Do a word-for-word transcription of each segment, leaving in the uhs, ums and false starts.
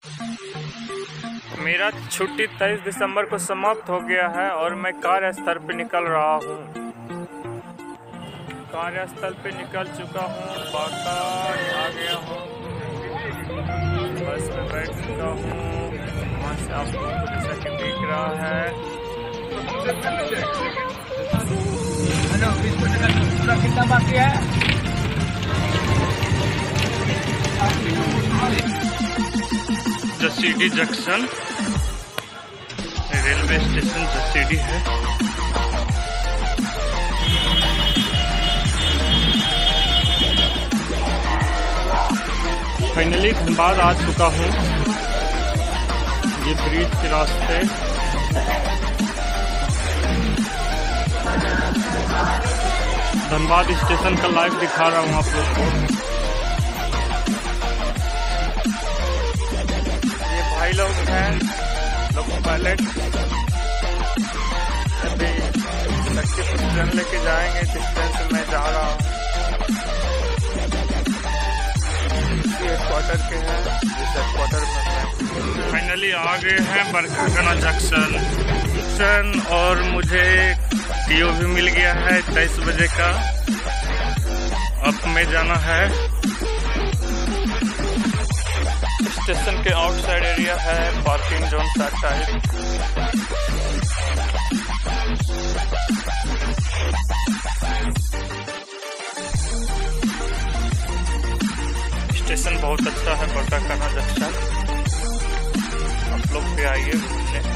मेरा छुट्टी तेईस दिसंबर को समाप्त हो गया है और मैं कार्यस्थल पे निकल रहा हूँ। कार्यस्थल पे निकल चुका हूँ, बाका आ गया हूँ, बस में बैठ चुका हूँ। वहाँ से आप लोगों को जैसा कि दिख रहा है, कितना बाकी है? Jasidih junction railway station Jasidih है। फाइनली धनबाद आ चुका हूँ। ये ब्रिज के रास्ते धनबाद स्टेशन का लाइव दिखा रहा हूँ आप लोग को। ये भाई लोग हैं, लोको पायलट अभी शक्तिपुर ट्रेन लेके जाएंगे। जिस ट्रेन से मैं जा रहा हूँ हेडक्वार्टर के हैं, जिस हेडक्वार्टर में फाइनली आ गए हैं बरकाकाना जंक्शन जंक्शन और मुझे टीओ भी मिल गया है तेईस बजे का। अब में जाना है स्टेशन के आउटसाइड एरिया है, पार्किंग जोन सा टाइप। स्टेशन बहुत अच्छा है बरकाकाना जंक्शन, आप लोग भी आइए घूमने।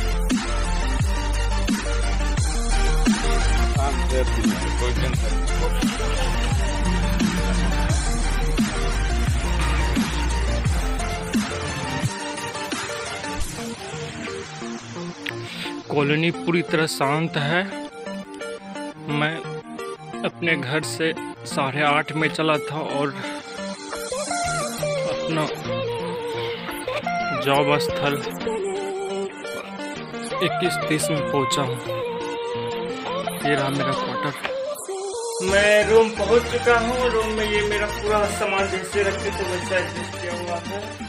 कॉलोनी पूरी तरह शांत है। मैं अपने घर से साढ़े आठ में चला था और अपना जॉब स्थल इक्कीस तीस में पहुंचा हूँ। ये रहा मेरा क्वार्टर। मैं रूम पहुंच चुका हूँ। रूम में ये मेरा पूरा सामान जैसे रखे थे वैसा एडजस्ट किया हुआ है।